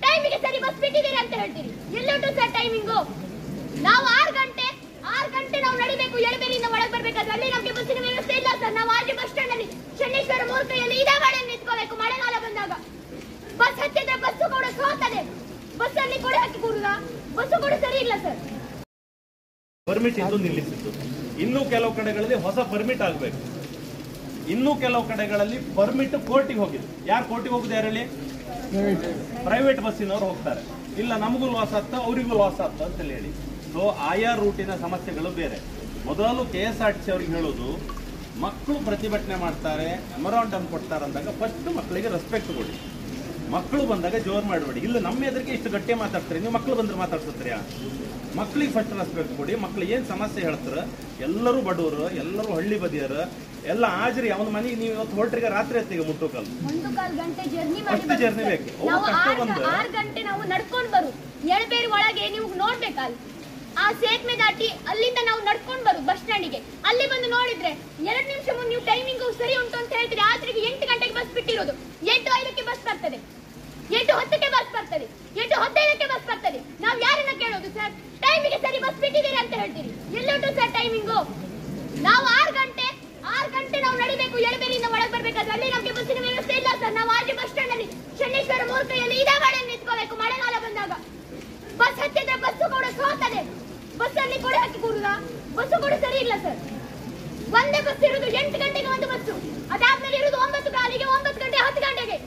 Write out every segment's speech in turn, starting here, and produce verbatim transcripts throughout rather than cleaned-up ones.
ಟೈಮಿಗೆ ಸರಿ ಬಸ್ ಬಿಟ್ಟಿದ್ದೀರಿ ಅಂತ ಹೇಳ್ತೀರಿ. ಎಲ್ಲುಂಟು ಸರ್ ಟೈಮಿಂಗು? ನಾವು ಆರು ಗಂಟೆ ಆರು ಗಂಟೆ ನಾವು ನಡಿಬೇಕು, ಎಳಬೇರಿಯಿಂದ ಒಳಗೆ ಬರ್ಬೇಕಾದ್ರೆ ಅಲ್ಲಿ ನಮ್ಗೆ ಬಸ್ಸಿನ ವ್ಯವಸ್ಥೆ ಇಲ್ಲ ಸರ್. ನಾವು ಆಜು ಬಸ್ ಸ್ಟ್ಯಾಂಡ್ ಅಲ್ಲಿ ಶನೇಶ್ವರ ಮೂರು ಕೈಯಲ್ಲಿ ಇದೇ ಗಾಡಿಯಲ್ಲಿ ನಿಂತ್ಕೋಬೇಕು ಮಳೆಗಾಲ ಬಂದಾಗ. ಬಸ್ ಹತ್ತಿದ್ರೆ ಬಸ್ಸು ಕೂಡ ಸೋತದೆ, ಬಸ್ ಅಲ್ಲಿ ಕೂಡ ಹಾಕಿ ಕೂಡುದ, ಬಸ್ಸು ಕೂಡ ಸರಿ ಇಲ್ಲ ಸರ್. ಪರ್ಮಿಟ್ ಇದ್ದು ನಿಲ್ಲಿಸಿದ್ದು, ಇನ್ನೂ ಕೆಲವು ಕಡೆಗಳಲ್ಲಿ ಹೊಸ ಪರ್ಮಿಟ್ ಆಗಬೇಕು. ಇನ್ನೂ ಕೆಲವು ಕಡೆಗಳಲ್ಲಿ ಪರ್ಮಿಟ್ ಕೋರ್ಟಿಗೆ ಹೋಗಿದೆ. ಯಾರು ಕೋರ್ಟಿಗೆ ಹೋಗುದು? ಯಾರಲ್ಲಿ? ಪ್ರೈವೇಟ್ ಬಸ್ಸಿನವ್ರು ಹೋಗ್ತಾರೆ. ಇಲ್ಲ ನಮಗೂ ಲಾಸ್ ಆಗ್ತಾ ಅವರಿಗೂ ಲಾಸ್ ಆಗ್ತಾ ಅಂತ ಹೇಳಿ. ಸೊ ಆಯಾ ರೂಟಿನ ಸಮಸ್ಯೆಗಳು ಬೇರೆ. ಮೊದಲು K S R T C ಅವ್ರಿಗೆ ಹೇಳೋದು, ಮಕ್ಕಳು ಪ್ರತಿಭಟನೆ ಮಾಡ್ತಾರೆ, ಮೆಮೊರಾಂಡಮ್ ಕೊಡ್ತಾರೆ ಅಂದಾಗ ಫಸ್ಟ್ ಮಕ್ಕಳಿಗೆ ರೆಸ್ಪೆಕ್ಟ್ ಕೊಡಿ. ಮಕ್ಕಳು ಬಂದಾಗ ಜೋರ್ ಮಾಡಬೇಡಿ. ಇಲ್ಲ ನಮ್ಮ ಎದುರಿಗೆ ಇಷ್ಟು ಗಟ್ಟಿ ಮಾತಾಡ್ತಾರೆ, ನೀವು ಮಕ್ಕಳು ಬಂದ್ರೆ ಮಾತಾಡ್ತೀರಾ? ಮಕ್ಕಳಿಗೆ ಫಸ್ಟ್ ರೆಸ್ಪೆಕ್ಟ್ ಕೊಡಿ. ಮಕ್ಳು ಏನು ಸಮಸ್ಯೆ ಹೇಳ್ತಾರೆ, ಎಲ್ಲರೂ ಬಡವರು, ಎಲ್ಲರೂ ಹಳ್ಳಿ ಬದಿಯರು, ಎಲ್ಲ ಹಾಜರಿ. ಅವನ ಮನೆಗೆ ನೀವು ಇವತ್ತು ಹೊರಟ್ರಿಗೆ ರಾತ್ರಿ ಹೊತ್ತಿಗೆ ಮುಟ್ಟುಕಲ್ ಒಂದು ಕಾಲ್ ಗಂಟೆ ಜರ್ನಿ ಅಷ್ಟು ಜರ್ನಿ ಬೇಕು. ಆರು ಗಂಟೆ ನಾವು ನಡ್ಕೊಂಡು ಬರು, ಎಳಬೇರು ಒಳಗೆ ನೀವು ನೋಡ್ಬೇಕಲ್ಲ, ಆ ಸೇತುವೆ ದಾಟಿ ಅಲ್ಲಿಂದ ನಾವು ನಡ್ಕೊಂಡು ಬರು ಬಸ್ ಸ್ಟ್ಯಾಂಡಿಗೆ. ಅಲ್ಲಿ ಬಂದು ನೋಡಿದ್ರೆ ಎರಡು ನಿಮಿಷ ಮುಂದೆ ನೀವು ಟೈಮಿಂಗ್ ಸರಿ ಉಂಟು ಅಂತ ಹೇಳ್ತೀರಿ. ಆದ್ರಿಗೆ ಎಂಟು ಗಂಟೆಗೆ ಬಸ್ ಬಿಟ್ಟಿರೋದು, ಎಂಟು ಐದಕ್ಕೆ ಬಸ್ ಬರ್ತದೆ, ಎಂಟು ಹತ್ತಕ್ಕೆ ಬಸ್ ಬರ್ತದೆ, ಎಂಟು ಹದಿನೈದಕ್ಕೆ ಬಸ್ ಬರ್ತದೆ. ನಾವು ಯಾರನ್ನ ಕೇಳೋದು ಸರ್? ಟೈಮಿಗೆ ಸರಿ ಬಸ್ ಬಿಟ್ಟಿದ್ದೀರಿ ಅಂತ ಹೇಳ್ತೀರಿ. ಎಲ್ಲುಂಟು ಸರ್ ಟೈಮಿಂಗು? ನಾವು ಆರು ಗಂಟೆ ಆರು ಗಂಟೆ ನಾವು ನಡಿಬೇಕು, ಎಳಬೇರಿಯಿಂದ ಒಳಗೆ ಬರ್ಬೇಕಾದ್ರೆ ಅಲ್ಲಿ ನಮ್ಗೆ ಬಸ್ಸಿನ ವ್ಯವಸ್ಥೆ ಇಲ್ಲ ಸರ್. ನಾವು ಆಜು ಬಸ್ ಸ್ಟ್ಯಾಂಡ್ ಅಲ್ಲಿ ಶನೇಶ್ವರ ಮೂರು ಕೈಯಲ್ಲಿ ಇದೇ ಗಾಡಿಯಲ್ಲಿ ನಿಂತ್ಕೋಬೇಕು ಮಳೆಗಾಲ ಬಂದಾಗ. ಬಸ್ ಹತ್ತಿದ್ರೆ ಬಸ್ಸು ಕೂಡ ಸೋತದೆ, ಬಸ್ ಅಲ್ಲಿ ಕೂಡ ಹಾಕಿ ಕೂಡುದ, ಬಸ್ಸು ಕೂಡ ಸರಿ ಇಲ್ಲ ಸರ್. ಒಂದೇ ಬಸ್ ಇರುವುದು ಎಂಟು ಗಂಟೆಗೆ ಒಂದು ಬಸ್ಸು, ಅದಾದ್ಮೇಲೆ ಇರುವುದು ಒಂಬತ್ತು ಕಾಲಿಗೆ, ಒಂಬತ್ತು ಗಂಟೆ ಹತ್ತು ಗಂಟೆಗೆ.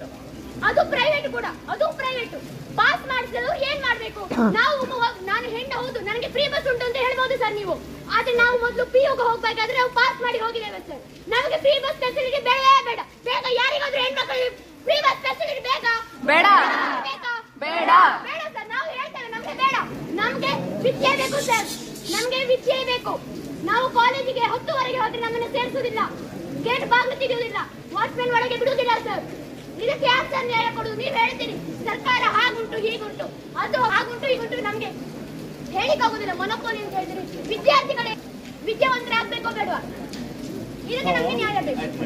ಅದು ಪ್ರೈವೇಟ್ ಕೂಡ, ಅದು ಪ್ರೈವೇಟ್. ಪಾಸ್ ಮಾಡಿಸಿದ್ರು ಏನ್ ಮಾಡ್ಬೇಕು ನಾವು? ನಾನು ಹೆಣ್ಣು ಹೌದು, ನನಗೆ ಫ್ರೀ ಬಸ್ ಉಂಟು ಅಂತ ಹೇಳ್ಬೋದು ಸರ್ ನೀವು. ಆದ್ರೆ ನಾವು ಮೊದಲು ಪಿ ಯುಗೆ ಹೋಗ್ಬೇಕಾದ್ರೆ ನಾವು ಪಾಸ್ ಮಾಡಿ ಹೋಗಿದ್ದೇವೆ ಸರ್. ನಮಗೆ ಫ್ರೀ ಬಸ್ ಫೆಸಿಲಿಟಿ ಬೇಡವೇ ಬೇಡ. ಬೇಗ ಯಾರಿಗಾದ್ರೂ ಹೆಣ್ಮಕ್ಳಿಗೆ ಫ್ರೀ ಬಸ್ ಫೆಸಿಲಿಟಿ ಬೇಕಾ? ಬೇಡ ಬೇಕಾ? ಬೇಡ ಬೇಡ ಸರ್. ನಾವು ಹೇಳ್ತೇವೆ ನಮ್ಗೆ ಬೇಡ. ನಮ್ಗೆ ವಿದ್ಯೆ ಬೇಕು ಸರ್, ನಮ್ಗೆ ವಿದ್ಯೆ ಬೇಕು. ನಾವು ಕಾಲೇಜಿಗೆ ಹತ್ತುವರೆಗೆ ಹೋದ್ರೆ ನಮ್ಮನ್ನ ಸೇರಿಸುವುದಿಲ್ಲ, ಗೇಟ್ ಬಾಗಿಲು ತೆಗೆಯುವುದಿಲ್ಲ, ವಾಚ್ಮೆನ್ ಒಳಗೆ ಬಿಡುವುದಿಲ್ಲ ಸರ್. ಇದಕ್ಕೆ ಯಾರು ಸರ್ ನ್ಯಾಯ ಕೊಡುದು? ನೀವು ಹೇಳ್ತೀರಿ ಸರ್ಕಾರ ಹಾಗುಂಟು ಹೀಗುಂಟು, ಅದು ಹಾಗುಂಟು ಹೀಗುಂಟು, ನಮ್ಗೆ ಹೇಳಿಕಾಗುದಿಲ್ಲ. ಮೊನೋಪೋಲಿ ಅಂತ ಹೇಳಿದ್ರಿ. ವಿದ್ಯಾರ್ಥಿಗಳೇ ವಿದ್ಯಾವಂತರಾಗಬೇಕೋ ಬೇಡವಾ? ಇದಕ್ಕೆ ನಮ್ಗೆ ನ್ಯಾಯ ಬೇಕು.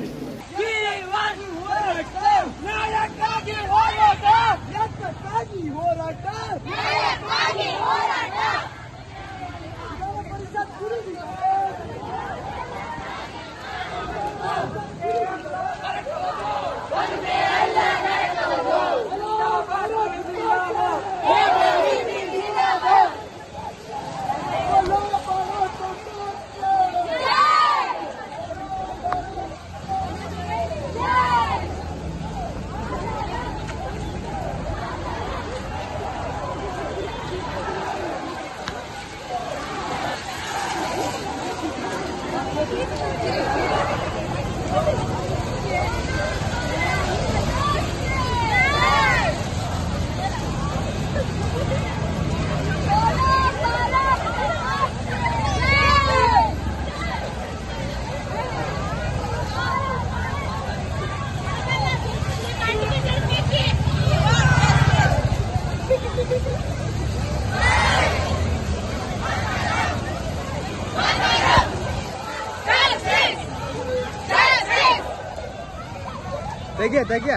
ತೆಗಿಯ ತೆಗಿಯ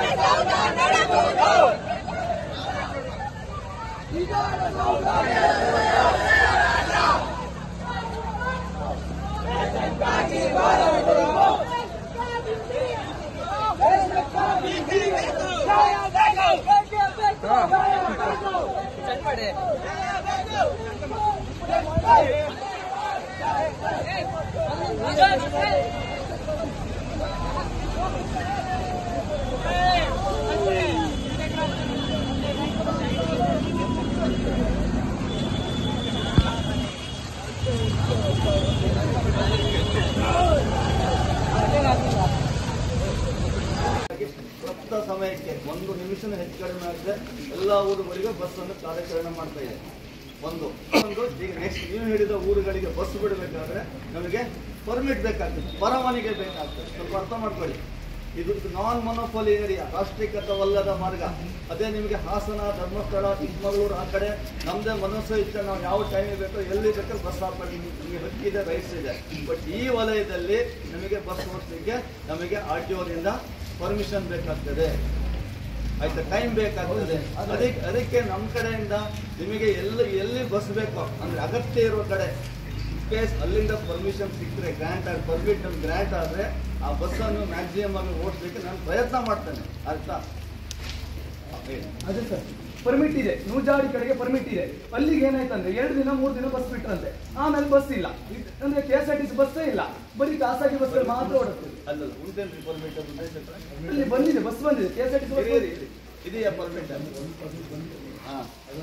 ಸಮಯಕ್ಕೆ ಒಂದು ನಿಮಿಷನ ಹೆಚ್ಚು ಕಡಿಮೆ ಆದರೆ ಎಲ್ಲ ಊರುಗಳಿಗೆ ಬಸ್ ಅನ್ನು ಕಾರ್ಯಾಚರಣೆ ಮಾಡ್ತಾ ಇದೆ. ಒಂದು ಒಂದು ಈಗ ನೆಕ್ಸ್ಟ್ ನೀವು ಹೇಳಿದ ಊರುಗಳಿಗೆ ಬಸ್ ಬಿಡಬೇಕಾದ್ರೆ ನಮಗೆ ಪರ್ಮಿಟ್ ಬೇಕಾಗ್ತದೆ, ಪರವಾನಿಗೆ ಬೇಕಾಗ್ತದೆ. ಸ್ವಲ್ಪ ಅರ್ಥ ಮಾಡ್ಕೊಳ್ಳಿ. ಇದು ನಾನ್ ಮೊನೋಪೋಲಿ ಏರಿಯಾ, ರಾಷ್ಟ್ರೀಕೃತವಲ್ಲದ ಮಾರ್ಗ. ಅದೇ ನಿಮಗೆ ಹಾಸನ, ಧರ್ಮಸ್ಥಳ, ಚಿಕ್ಕಮಗಳೂರು ಆ ಕಡೆ ನಮ್ಮದೇ ಮನಸ್ಸು ಇಷ್ಟ, ನಾವು ಯಾವ ಟೈಮಿಗೆ ಬೇಕೋ ಎಲ್ಲಿ ಬೇಕಾದ್ರೆ ಬಸ್ ಹಾಕಿ ನಿಮಗೆ ಹಕ್ಕಿದೆ, ರೈಟ್ಸ್ ಇದೆ. ಬಟ್ ಈ ವಲಯದಲ್ಲಿ ನಮಗೆ ಬಸ್ ಓಡಿಸಲಿಕ್ಕೆ ನಮಗೆ ಆರ್ ಟಿ ಓದಿಂದ ಪರ್ಮಿಷನ್ ಬೇಕಾಗ್ತದೆ. ಆಯ್ತಾ, ಟೈಮ್ ಬೇಕಾಗ್ತದೆ. ಅದಕ್ಕೆ ಅದಕ್ಕೆ ನಮ್ಮ ಕಡೆಯಿಂದ ನಿಮಗೆ ಎಲ್ಲಿ ಎಲ್ಲಿ ಬಸ್ ಬೇಕೋ ಅಂದ್ರೆ ಅಗತ್ಯ ಇರುವ ಕಡೆ ಕೇಸ್ ಅಲ್ಲಿಂದ ಪರ್ಮಿಷನ್ ಸಿಕ್ಕರೆ ಗ್ರಾಂಟ್ ಆಗಿ ಪರ್ಮಿಟ್ ಗ್ರಾಂಟ್ ಆದರೆ ಆ ಬಸ್ಸನ್ನು ಮ್ಯಾಕ್ಸಿಮಮ್ ಆಗಿ ಓಡಿಸ್ಲಿಕ್ಕೆ ನಾನು ಪ್ರಯತ್ನ ಮಾಡ್ತೇನೆ. ಆಯ್ತಾ? ಅದೇ ಸರ್, ಪರ್ಮಿಟ್ ಇದೆ, ನೂಜಾಡಿ ಕಡೆಗೆ ಪರ್ಮಿಟ್ ಇದೆ. ಅಲ್ಲಿಗೆ ಏನಾಯ್ತಂದ್ರೆ ಎರಡು ದಿನ ಮೂರು ದಿನ ಬಸ್ ಬಿಟ್ರಂತೆ, ಆಮೇಲೆ ಬಸ್ ಇಲ್ಲ. ಅಂದ್ರೆ K S R T C ಬಸ್ಸೇ ಇಲ್ಲ, ಬರೀ ಖಾಸಗಿ ಬಸ್ ಮಾತ್ರ ಓಡುತ್ತೆ. ಅಲ್ಲಲ್ಲ, ಉಂಟೇನ್ರಿ ಪರ್ಮಿಟ್? ಅಲ್ಲಿ ಬಂದಿದೆ, ಬಸ್ ಬಂದಿದೆ, K S R T C ಇದೆಯಾ ಪರ್ಮಿಟ್? ಹಾಂ,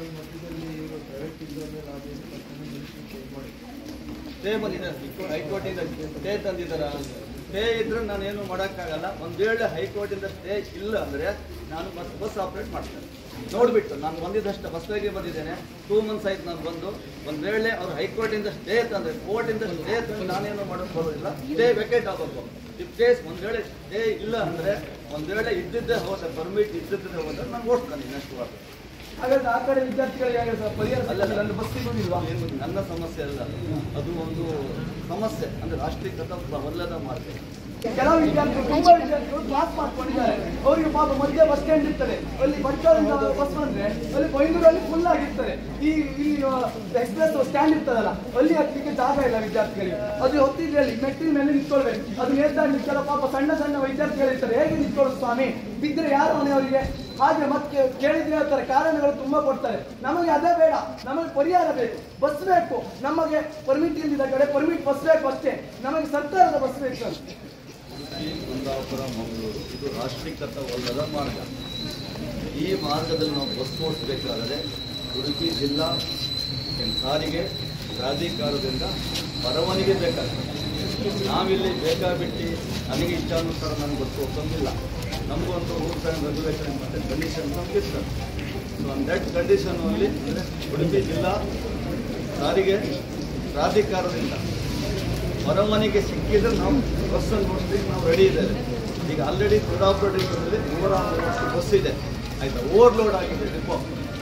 ಸ್ಟೇ ಬಂದಿದೆ, ಹೈಕೋರ್ಟಿಂದ ಸ್ಟೇ ತಂದಿದ್ದಾರ. ಸ್ಟೇ ಇದ್ರೆ ನಾನು ಏನು ಮಾಡೋಕ್ಕಾಗಲ್ಲ. ಒಂದು ವೇಳೆ ಹೈಕೋರ್ಟಿಂದ ಸ್ಟೇ ಇಲ್ಲ ಅಂದರೆ ನಾನು ಮತ್ತೆ ಬಸ್ ಆಪ್ರೇಟ್ ಮಾಡ್ತೇನೆ. ನೋಡಿಬಿಟ್ಟು ನಾನು ಬಂದಿದ್ದಷ್ಟು ಬಸ್ಸಾಗಿ ಬಂದಿದ್ದೇನೆ, ಟೂ ಮಂತ್ಸ್ ಆಯ್ತು ನಾನು ಬಂದು. ಒಂದು ವೇಳೆ ಅವ್ರು ಹೈಕೋರ್ಟಿಂದ ಸ್ಟೇ ತಂದರೆ, ಕೋರ್ಟಿಂದ ಸ್ಟೇ ತಂದ್ರೆ ನಾನೇನು ಮಾಡೋಕ್ಕೆ ಬರೋದಿಲ್ಲ, ಸ್ಟೇ ವೆಕೇಟ್ ಆಗಬೇಕು. ಇಫ್ ಕೇಸ್ ಒಂದು ವೇಳೆ ಸ್ಟೇ ಇಲ್ಲ ಅಂದರೆ, ಒಂದು ವೇಳೆ ಇದ್ದಿದ್ದೇ ಹೋದ ಪರ್ಮಿಟ್ ಇದ್ದಿದ್ದೇ ಹೋದ್ರೆ ನಾನು ಓಡ್ತಾನೆ ನೆಕ್ಸ್ಟ್ ವಾರ. ಹಾಗಾದ್ರೆ ಆ ಕಡೆ ವಿದ್ಯಾರ್ಥಿಗಳಿಗೆ ಪರಿಹಾರ ಅಲ್ಲ, ಬಸ್ ಸಿಗೋದಿಲ್ವಾ? ಏನು ನನ್ನ ಸಮಸ್ಯೆ ಅಲ್ಲ, ಅದು ಒಂದು ಸಮಸ್ಯೆ ಅಂದ್ರೆ ರಾಷ್ಟ್ರೀಕೃತ ಒಲ್ಲದ ಮಾರ್ಗ. ಕೆಲವು ವಿದ್ಯಾರ್ಥಿಗಳು ತುಂಬಾ ವಿದ್ಯಾರ್ಥಿಗಳು ಕ್ಲಾಸ್ ಮಾಡ್ಕೊಂಡಿದ್ದಾರೆ. ಅವರಿಗೆ ಪಾಪ ಮಧ್ಯೆ ಬಸ್ ಸ್ಟ್ಯಾಂಡ್ ಇರ್ತದೆ, ಅಲ್ಲಿ ಬಟ್ಟಾಳಿಂದ ಬಸ್ ಬಂದ್ರೆ ಅಲ್ಲಿ ಕೊಯ್ಲೂರಲ್ಲಿ ಫುಲ್ ಆಗಿರ್ತದೆ. ಈ ಇಲ್ಲಿ ಎಕ್ಸ್ಪ್ರೆಸ್ ಸ್ಟ್ಯಾಂಡ್ ಇರ್ತದಲ್ಲ, ಅಲ್ಲಿ ಹತ್ತಲಿಕ್ಕೆ ಜಾಗ ಇಲ್ಲ ವಿದ್ಯಾರ್ಥಿಗಳಿಗೆ. ಅದು ಹೊತ್ತಿದ್ರೆ ಅಲ್ಲಿ ಮೆಟ್ಟಿನ ಮೇಲೆ ನಿಂತ್ಕೊಳ್ಬೇಕು. ಅದು ನೇತಾಡ್ಲಿಕ್ಕೆಲ್ಲ ಪಾಪ ಸಣ್ಣ ಸಣ್ಣ ವಿದ್ಯಾರ್ಥಿಗಳಿರ್ತಾರೆ. ಹೇಗೆ ನಿಂತ್ಕೊಳ್ಳೋದು ಸ್ವಾಮಿ? ಬಿದ್ದರೆ ಯಾರು ಮನೆಯವರಿಗೆ? ಹಾಗೆ ಮತ್ತೆ ಕೇಳಿದ್ರೆ ಹೇಳ್ತಾರೆ, ಕಾರಣಗಳು ತುಂಬಾ ಕೊಡ್ತಾರೆ. ನಮಗೆ ಅದೇ ಬೇಡ, ನಮಗೆ ಪರಿಹಾರ ಬೇಕು, ಬಸ್ ಬೇಕು. ನಮಗೆ ಪರ್ಮಿಟ್ ಇಲ್ಲದ ಕಡೆ ಪರ್ಮಿಟ್ ಬಸ್ ಬೇಕು ಅಷ್ಟೇ, ನಮಗೆ ಸರ್ಕಾರದ ಬಸ್ ಬೇಕು. ಕುಂದಾಪುರ ಮಂಗಳೂರು ಇದು ರಾಷ್ಟ್ರೀಕೃತ ಒಲ್ಲದ ಮಾರ್ಗ. ಈ ಮಾರ್ಗದಲ್ಲಿ ನಾವು ಬಸ್ ಓಡಿಸಬೇಕಾದರೆ ಉಡುಪಿ ಜಿಲ್ಲಾ ಸಾರಿಗೆ ಪ್ರಾಧಿಕಾರದಿಂದ ಪರವಾನಗಿ ಬೇಕಾಗ್ತದೆ. ನಾವಿಲ್ಲಿ ಬೇಕಾಬಿಟ್ಟು ನನಗೆ ಇಷ್ಟಾನುಸಾರ ನನಗೆ ಬಸ್ ಒಪ್ಪಂದಿಲ್ಲ. ನಮಗೊಂದು ರೂಲ್ಸ್ ಆ್ಯಂಡ್ ರೆಗ್ಯುಲೇಷನ್ ಮತ್ತು ಕಂಡೀಷನ್ ಇರ್ತದೆ. ಸೊ ಆನ್ ದಟ್ ಕಂಡೀಷನ್ ಅಲ್ಲಿ ಉಡುಪಿ ಜಿಲ್ಲಾ ಸಾರಿಗೆ ಪ್ರಾಧಿಕಾರದಿಂದ ಪರವಾನಗಿ ಸಿಕ್ಕಿದ್ರೆ ನಾವು ಬಸ್ಸನ್ನು ಓಡಿಸ್ಲಿಕ್ಕೆ ನಾವು ರೆಡಿ ಇದ್ದೇವೆ. ಈಗ ಆಲ್ರೆಡಿ ಕುಂದಾಪುರ ಡಿಪೋದಲ್ಲಿ ನೂರ ಮೂವತ್ತು ಬಸ್ ಇದೆ, ಆಯ್ತಾ, ಓವರ್ಲೋಡ್ ಆಗಿದೆ ಡಿಪೋ.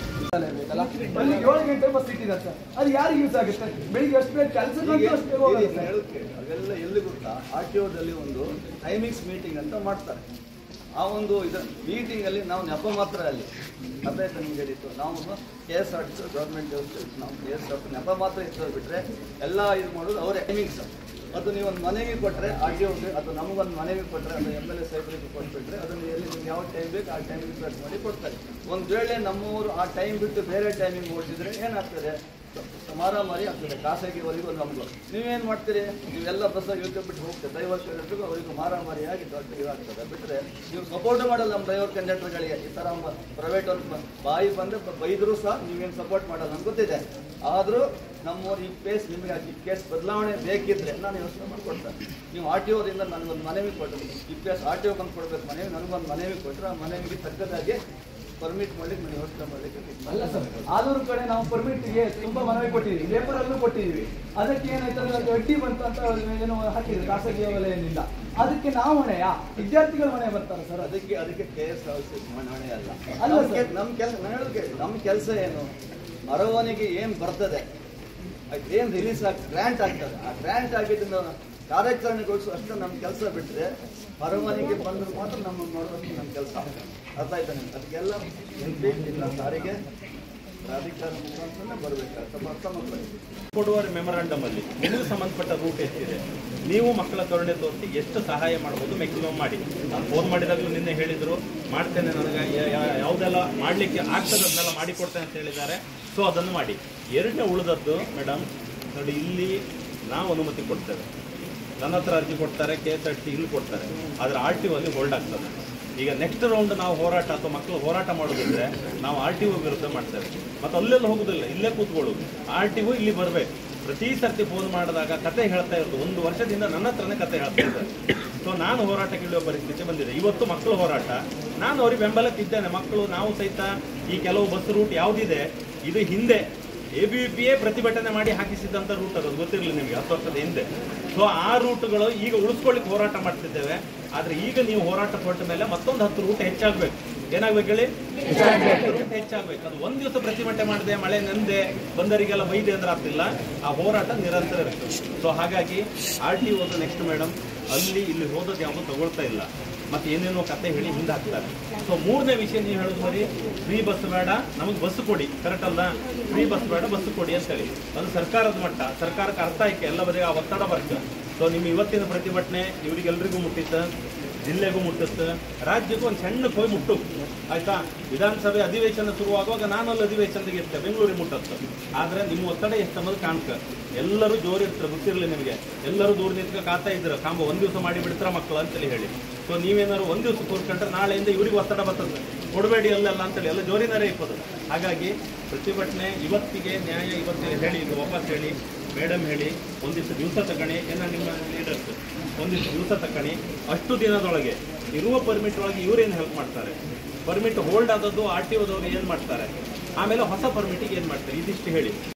ಅಲ್ಲಿ ಏಳು ಗಂಟೆ ಬಸ್ ಇಟ್ಟಿದ್ದಾರೆ ಸರ್, ಅದು ಯಾರಿಗೆ ಯೂಸ್ ಆಗುತ್ತೆ? ಬೆಳಿಗ್ಗೆ ಎಷ್ಟು ಬೇಗ ಕೆಲಸಕ್ಕೆ ಅವೆಲ್ಲ ಎಲ್ಲಿ ಗೊತ್ತಾ, ಆರ್ ಟಿ ಒದಲ್ಲಿ ಒಂದು ಟೈಮಿಂಗ್ಸ್ ಮೀಟಿಂಗ್ ಅಂತ ಮಾಡ್ತಾರೆ. ಆ ಒಂದು ಇದು ಮೀಟಿಂಗ್ ಅಲ್ಲಿ ನಾವು ನೆಪ ಮಾತ್ರ ಅಲ್ಲಿ ಅದೇ ನಿಮ್ಗೆ ಹೇಳಿತ್ತು. ನಾವು K S R T C government ನಾವು ಕೆ ಎಸ್ ಆರ್ ಟಿ ನೆಪ ಮಾತ್ರ ಇರ್ತದೆ, ಬಿಟ್ರೆ ಎಲ್ಲ ಇದು ಮಾಡೋದು ಅವರೇ ಟೈಮಿಂಗ್ಸ್. ಅದು ನೀವು ಒಂದು ಮನೆಗೆ ಕೊಟ್ಟರೆ ಆರ್ ಟಿ ಒಗೆ, ಅಥವಾ ನಮಗೊಂದು ಮನೆಗೆ ಕೊಟ್ಟರೆ, ಅದು ಎಮ್ ಎಲ್ ಎ ಸಾಹೇಬರಿಗೆ ಕೊಟ್ಬಿಟ್ರೆ ಅದನ್ನು ಎಲ್ಲಿ ನಿಮ್ಗೆ ಯಾವ ಟೈಮ್ ಬೇಕು ಆ ಟೈಮಿಂಗ್ ಸೆಟ್ ಮಾಡಿ ಕೊಡ್ತಾರೆ. ಒಂದು ವೇಳೆ ನಮ್ಮವರು ಆ ಟೈಮ್ ಬಿಟ್ಟು ಬೇರೆ ಟೈಮಿಂಗ್ ಓಡಿಸಿದ್ರೆ ಏನಾಗ್ತದೆ? ಮಾರಾಮಾರಿ ಆಗ್ತದೆ ಖಾಸಗಿವರೆಗೂ ನಮಗೂ. ನೀವೇನು ಮಾಡ್ತೀರಿ? ನೀವೆಲ್ಲ ಬಸ್ಸಾಗಿ ಯೋಚನೆ ಬಿಟ್ಟು ಹೋಗ್ತದೆ, ಡ್ರೈವರ್ ಕಂಡಕ್ಟರ್ಗೂ ಅವರಿಗೂ ಮಾರಾಮಾರಿ ಆಗಿ ದೊಡ್ಡ ಇದಾಗ್ತದೆ. ಬಿಟ್ಟರೆ ನೀವು ಸಪೋರ್ಟ್ ಮಾಡಲ್ಲ ನಮ್ಮ ಡ್ರೈವರ್ ಕಂಡಕ್ಟರ್ಗಳಿಗೆ. ಈ ಥರ ಪ್ರೈವೇಟ್ ಅವ್ರು ಬಾಯಿ ಬಂದರೆ ಬೈದರೂ ಸಹ ನೀವೇನು ಸಪೋರ್ಟ್ ಮಾಡಲ್ಲ ನಮ್ಗೆ ಗೊತ್ತಿದೆ. ಆದರೂ ನಮ್ಮವ್ರು ಈ ಕೇಸ್ ನಿಮಗೆ ಈ ಕೇಸ್ ಬದಲಾವಣೆ ಬೇಕಿದ್ರೆ ನಾನು ಯೋಚನೆ ಮಾಡಿಕೊಡ್ತೇನೆ. ನೀವು ಆರ್ ಟಿ ಒದಿಂದ ನನಗೊಂದು ಮನವಿ ಕೊಟ್ಟರು, ಈ ಕೇಸ್ ಆರ್ ಟಿ ಒ ಬಂದು ಕೊಡ್ಬೇಕು ಮನವಿ, ನನಗೊಂದು ಮನವಿ ಕೊಟ್ಟರೆ ಆ ಮನವಿಗೆ ತಕ್ಕದಾಗಿ ಪರ್ಮಿಟ್ ಮಾಡ್ಲಿಕ್ಕೆ ನಾವು ಯೋಚನೆ ಮಾಡ್ಲಿಕ್ಕೆ ಅಲ್ಲ ಸರ್. ಆಲೂರು ಕಡೆ ನಾವು ಪರ್ಮಿಟ್ಗೆ ತುಂಬಾ ಮನವಿ ಕೊಟ್ಟಿದ್ದೀವಿ, ಪೇಪರ್ ಅಲ್ಲೂ ಕೊಟ್ಟಿದ್ದೀವಿ. ಅದಕ್ಕೆ ಏನಾಯ್ತಂದ್ರೆ ಅದು ಅಡ್ಡಿ ಬಂತು ಅಂತ ಏನೋ ಹಾಕಿದ್ರು ಖಾಸಗಿ ವಲಯದಿಂದ. ಅದಕ್ಕೆ ನಾವು ಹೊಣೆಯಾ? ವಿದ್ಯಾರ್ಥಿಗಳು ಹೊಣೆ ಬರ್ತಾರೆ ಸರ್. ಅದಕ್ಕೆ ಅದಕ್ಕೆ ಕೆ ಎಸ್ ಆರ್ ಸಿ ಹೊಣೆ ಅಲ್ಲ. ಅಲ್ಲ ನಮ್ಮ ಕೆಲಸ ನಮ್ಮ ಕೆಲಸ ಏನು? ಪರವಾನಗಿ ಏನು ಬರ್ತದೆ, ಏನು ರಿಲೀಸ್ ಆಗಿ ಗ್ರ್ಯಾಂಟ್ ಆಗ್ತದೆ, ಆ ಗ್ರ್ಯಾಂಟ್ ಆಗಿದ್ದರಿಂದ ಕಾರ್ಯಾಚರಣೆಗೊಳಿಸು ಅಷ್ಟು ನಮ್ಮ ಕೆಲಸ. ಬಿಟ್ಟರೆ ಪರವಾನಗಿ ಬಂದ್ರೆ ಮಾತ್ರ ನಮ್ಮ ನೋಡೋದಕ್ಕೆ ನಮ್ಮ ಕೆಲಸ. ಅರ್ಥ ಆಯ್ತಾ ನಿಮ್ಗೆ? ಅದಕ್ಕೆಲ್ಲ ಎಂ ಪಿ ಇಲ್ಲ ಸಾರಿಗೆ ಪ್ರಾಧಿಕಾರ ಮುಖಾಂತರ ಬರಬೇಕಾಗ್ತದೆ. ಅರ್ಥ ಮಾಡ್ಕೊಳ್ಳಿ. ಕೊಡುವ ಮೆಮೊರಾಂಡಮ್ ಅಲ್ಲಿ ನಿಮಗೆ ಸಂಬಂಧಪಟ್ಟ ರೂಟ್ ಎಷ್ಟಿದೆ, ನೀವು ಮಕ್ಕಳ ಕರುಣೆ ತೋರಿಸಿ ಎಷ್ಟು ಸಹಾಯ ಮಾಡ್ಬೋದು ಮ್ಯಾಕ್ಸಿಮಮ್ ಮಾಡಿ. ನಾನು ಫೋನ್ ಮಾಡಿದಾಗಲೂ ನಿನ್ನೆ ಹೇಳಿದ್ರು, ಮಾಡ್ತೇನೆ, ನನಗೆ ಯಾವುದೆಲ್ಲ ಮಾಡಲಿಕ್ಕೆ ಆಗ್ತದೆ ಅದನ್ನೆಲ್ಲ ಮಾಡಿಕೊಡ್ತೇನೆ ಅಂತ ಹೇಳಿದ್ದಾರೆ. ಸೊ ಅದನ್ನು ಮಾಡಿ. ಎರಡನೇ ಉಳಿದದ್ದು ಮೇಡಮ್ ನೋಡಿ, ಇಲ್ಲಿ ನಾವು ಅನುಮತಿ ಕೊಡ್ತೇವೆ, ನನ್ನ ಹತ್ರ ಅರ್ಜಿ ಕೊಡ್ತಾರೆ, ಕೆ ಎಸ್ ಆರ್ ಟಿ ಇಲ್ಲಿ ಕೊಡ್ತಾರೆ, ಆದರೆ ಆರ್ ಟಿ ಒ ಅಲ್ಲಿ ಹೋಲ್ಡ್ ಆಗ್ತದೆ. ಈಗ ನೆಕ್ಸ್ಟ್ ರೌಂಡ್ ನಾವು ಹೋರಾಟ ಅಥವಾ ಮಕ್ಕಳು ಹೋರಾಟ ಮಾಡೋದಿದ್ರೆ ನಾವು ಆರ್ ಟಿ ಒ ವಿರುದ್ಧ ಮಾಡ್ತೇವೆ. ಮತ್ತು ಅಲ್ಲೆಲ್ಲ ಹೋಗೋದಿಲ್ಲ, ಇಲ್ಲೇ ಕೂತ್ಕೊಳ್ಳೋದು. ಆರ್ ಟಿ ಒ ಇಲ್ಲಿ ಬರಬೇಕು. ಪ್ರತಿ ಸರ್ತಿ ಫೋನ್ ಮಾಡಿದಾಗ ಕತೆ ಹೇಳ್ತಾ ಇರೋದು, ಒಂದು ವರ್ಷದಿಂದ ನನ್ನ ಹತ್ರನೇ ಕತೆ ಹೇಳ್ತಾ ಇದ್ದಾರೆ. ಸೊ ನಾನು ಹೋರಾಟಕ್ಕೆ ಇಳಿಯುವ ಪರಿಸ್ಥಿತಿ ಬಂದಿದೆ. ಇವತ್ತು ಮಕ್ಕಳು ಹೋರಾಟ, ನಾನು ಅವ್ರಿಗೆ ಬೆಂಬಲಕ್ಕಿದ್ದೇನೆ. ಮಕ್ಕಳು ನಾವು ಸಹಿತ ಈ ಕೆಲವು ಬಸ್ ರೂಟ್ ಯಾವುದಿದೆ, ಇದು ಹಿಂದೆ ಎ ಬಿ ಪಿ ಎ ಪ್ರತಿಭಟನೆ ಮಾಡಿ ಹಾಕಿಸಿದಂಥ ರೂಟ್, ಅದು ಗೊತ್ತಿರಲಿಲ್ಲ ನಿಮಗೆ ಹತ್ತು ವರ್ಷದ ಹಿಂದೆ. ಸೊ ಆ ರೂಟ್ಗಳು ಈಗ ಉಳಿಸ್ಕೊಳ್ಳಿಕ್ಕೆ ಹೋರಾಟ ಮಾಡ್ತಿದ್ದೇವೆ. ಆದರೆ ಈಗ ನೀವು ಹೋರಾಟ ಹೊರಟ ಮೇಲೆ ಮತ್ತೊಂದು ಹತ್ತು ರೂಟ್ ಹೆಚ್ಚಾಗಬೇಕು. ಏನಾಗ್ಬೇಕು ಹೇಳಿ? ರೂಟ್ ಹೆಚ್ಚಾಗಬೇಕು. ಅದು ಒಂದು ದಿವಸ ಪ್ರತಿಭಟನೆ ಮಾಡಿದೆ, ಮಳೆ ನೆಂದೆ, ಬಂದರಿಗೆಲ್ಲ ಬೈದೆ ಅಂದ್ರೆ ಆಗ್ತಿಲ್ಲ. ಆ ಹೋರಾಟ ನಿರಂತರ ಇರುತ್ತೆ. ಸೊ ಹಾಗಾಗಿ ಆರ್ ಟಿ ಹೋದ ನೆಕ್ಸ್ಟ್ ಮೇಡಮ್ ಅಲ್ಲಿ ಇಲ್ಲಿ ಹೋದದ್ದು ಯಾವುದು ತಗೊಳ್ತಾ ಇಲ್ಲ. ಮತ್ತೆ ಏನೇನೋ ಕತೆ ಹೇಳಿ ಹಿಂದೆ ಹಾಕ್ತಾರೆ. ಸೊ ಮೂರನೇ ವಿಷಯ ನೀವು ಹೇಳೋದು ಬರೀ ಫ್ರೀ ಬಸ್ ಬೇಡ, ನಮಗೆ ಬಸ್ ಕೊಡಿ, ಕರೆಕ್ಟ್ ಅಲ್ಲ? ಫ್ರೀ ಬಸ್ ಬೇಡ, ಬಸ್ ಕೊಡಿ ಅಂತ ಹೇಳಿ. ಅದು ಸರ್ಕಾರದ ಮಟ್ಟ, ಸರ್ಕಾರಕ್ಕೆ ಅರ್ಥ ಆಯ್ಕೆ ಎಲ್ಲ ಬರೀ ಆ ಒತ್ತಡ ಬರ್ತದೆ. ಸೊ ನಿಮ್ಮ ಇವತ್ತಿನ ಪ್ರತಿಭಟನೆ ಇವರಿಗೆಲ್ರಿಗೂ ಮುಟ್ಟಿತ್ತು, ಜಿಲ್ಲೆಗೂ ಮುಟ್ಟಿತ್ತು, ರಾಜ್ಯಕ್ಕೂ ಒಂದು ಸಣ್ಣಕ್ಕೆ ಹೋಗಿ ಮುಟ್ಟು ಆಯ್ತಾ. ವಿಧಾನಸಭೆ ಅಧಿವೇಶನ ಶುರುವಾಗುವಾಗ ನಾನು ಅಲ್ಲಿ ಅಧಿವೇಶನದಾಗ ಇರ್ತೇವೆ, ಬೆಂಗಳೂರಿಗೆ ಮುಟ್ಟತ್ತು. ಆದರೆ ನಿಮ್ಮ ಒತ್ತಡ ಎಷ್ಟು ಅನ್ನೋದು ಕಾಣ್ಕ ಎಲ್ಲರೂ ಜೋರು ಇರ್ತಾರೆ, ಗೊತ್ತಿರಲಿ ನಿಮಗೆ. ಎಲ್ಲರೂ ದೂರ ನಿಂತ್ಕ ಕಾತಾ ಇದ್ರು, ಕಾಂಬ ಒಂದು ದಿವಸ ಮಾಡಿ ಬಿಡ್ತಾರ ಮಕ್ಕಳು ಅಂತೇಳಿ ಹೇಳಿ. ಸೊ ನೀವೇನಾದ್ರು ಒಂದು ದಿವಸ ಕೂರ್ಕೊಂಡ್ರೆ ನಾಳೆಯಿಂದ ಇವ್ರಿಗೆ ಒತ್ತಡ ಬರ್ತದೆ, ಕೊಡಬೇಡಿ ಅಲ್ಲೆಲ್ಲ ಅಂತೇಳಿ ಎಲ್ಲ ಜೋರಿನಾರೇ ಇಪ್ಪದು. ಹಾಗಾಗಿ ಪ್ರತಿಭಟನೆ ಇವತ್ತಿಗೆ ನ್ಯಾಯ ಇವತ್ತಿಗೆ ಹೇಳಿ, ಇದು ವಾಪಸ್ ಹೇಳಿ, ಮೇಡಮ್ ಹೇಳಿ ಒಂದಿಷ್ಟು ದಿವಸ ತಗೊಳ್ಳಿ, ಏನೋ ನಿಮ್ಮ ಲೀಡರ್ಸ್ ಒಂದಿಷ್ಟು ದಿವಸ ತಗೊಳ್ಳಿ. ಅಷ್ಟು ದಿನದೊಳಗೆ ಇರುವ ಪರ್ಮಿಟ್ ಒಳಗೆ ಇವರೇನು ಹೆಲ್ಪ್ ಮಾಡ್ತಾರೆ, ಪರ್ಮಿಟ್ ಹೋಲ್ಡ್ ಆದದ್ದು ಆರ್ ಟಿ ಒದವ್ರು ಏನು ಮಾಡ್ತಾರೆ, ಆಮೇಲೆ ಹೊಸ ಪರ್ಮಿಟಿಗೆ ಏನು ಮಾಡ್ತಾರೆ, ಇದಿಷ್ಟು ಹೇಳಿ.